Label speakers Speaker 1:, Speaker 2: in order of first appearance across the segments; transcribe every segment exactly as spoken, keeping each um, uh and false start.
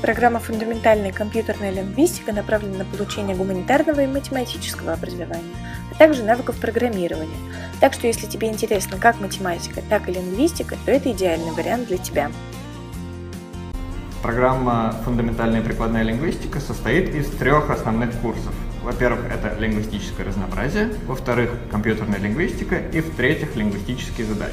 Speaker 1: Программа «Фундаментальная компьютерная лингвистика» направлена на получение гуманитарного и математического образования, а также навыков программирования. Так что если тебе интересно как математика, так и лингвистика, то это идеальный вариант для тебя.
Speaker 2: Программа «Фундаментальная прикладная лингвистика» состоит из трех основных курсов. Во-первых, это лингвистическое разнообразие, во-вторых, компьютерная лингвистика и, в-третьих, лингвистические задачи.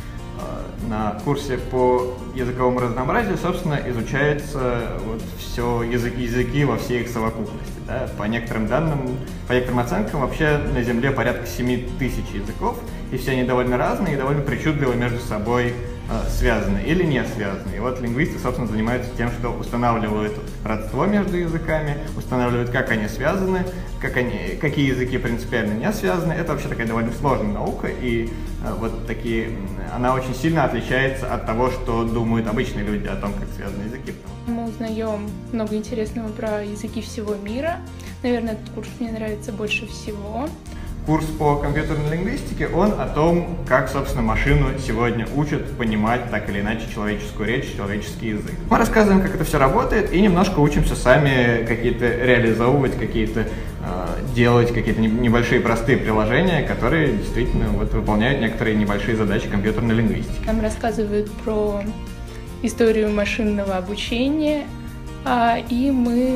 Speaker 2: На курсе по языковому разнообразию, собственно, изучается вот все языки, языки во всей их совокупности. Да? По некоторым данным, по некоторым оценкам, вообще на Земле порядка семи тысяч языков, и все они довольно разные и довольно причудливо между собой э, связаны или не связаны. И вот лингвисты, собственно, занимаются тем, что устанавливают родство между языками, устанавливают, как они связаны, как они, какие языки принципиально не связаны. Это вообще такая довольно сложная наука, и э, вот такие, она очень сильно отличается от того, что думают обычные люди о том, как связаны языки.
Speaker 3: Мы узнаем много интересного про языки всего мира. Наверное, этот курс мне нравится больше всего.
Speaker 2: Курс по компьютерной лингвистике, он о том, как, собственно, машину сегодня учат понимать так или иначе человеческую речь, человеческий язык. Мы рассказываем, как это все работает, и немножко учимся сами какие-то реализовывать, какие-то э, делать какие-то небольшие простые приложения, которые действительно вот, выполняют некоторые небольшие задачи компьютерной лингвистики.
Speaker 3: Нам рассказывают про историю машинного обучения, а, и мы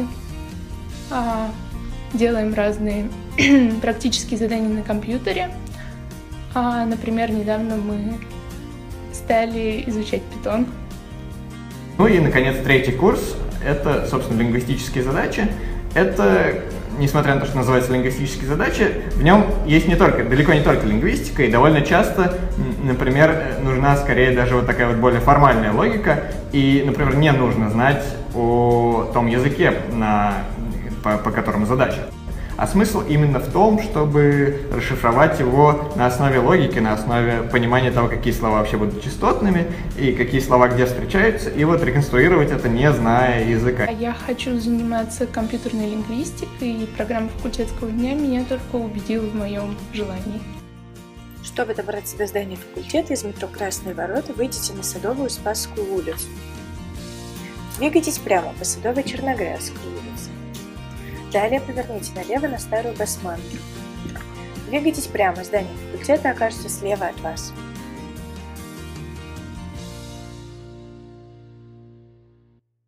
Speaker 3: а, делаем разные практические задания на компьютере. А, например, недавно мы стали изучать Python.
Speaker 2: Ну и, наконец, третий курс – это, собственно, лингвистические задачи. Это, несмотря на то, что называется лингвистические задачи, в нем есть не только, далеко не только лингвистика, и довольно часто, например, нужна скорее даже вот такая вот более формальная логика, и, например, не нужно знать о том языке, на, по, по которому задача. А смысл именно в том, чтобы расшифровать его на основе логики, на основе понимания того, какие слова вообще будут частотными, и какие слова где встречаются, и вот реконструировать это, не зная языка.
Speaker 3: Я хочу заниматься компьютерной лингвистикой, и программа факультетского дня меня только убедила в моем желании.
Speaker 1: Чтобы добраться до здания факультета из метро «Красные ворота», выйдите на Садовую Спасскую улицу. Двигайтесь прямо по Садовой Черноградской улице. Далее поверните налево на Старую Басманную. Двигайтесь прямо, здание факультета окажется слева от вас.